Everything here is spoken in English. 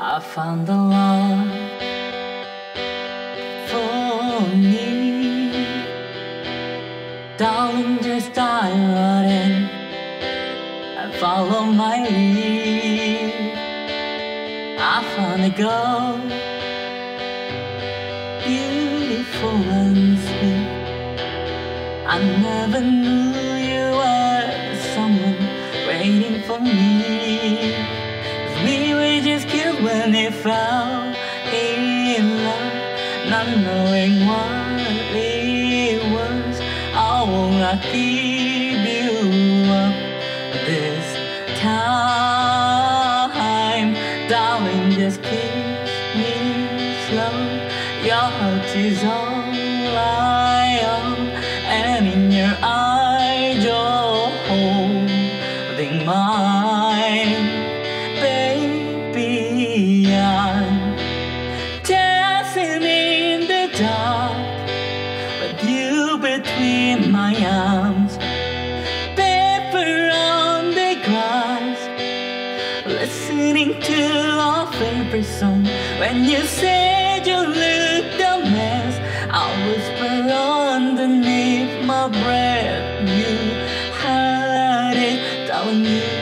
I found the love for me. Darling, just dive in and follow my lead. I found a girl, beautiful and sweet. I never knew you were someone waiting for me. 'Cause we were just killed when we fell in love, not knowing what it was. I will not keep you up this time. Darling, just kiss me slow. Your heart is all I own, and in your eyes you're holding mine. Baby, I'm dancing in the dark with you between my arms. Paper on the grass, listening to our favorite song. When you said you looked a mess, I whisper underneath my breath. You had it, darling. You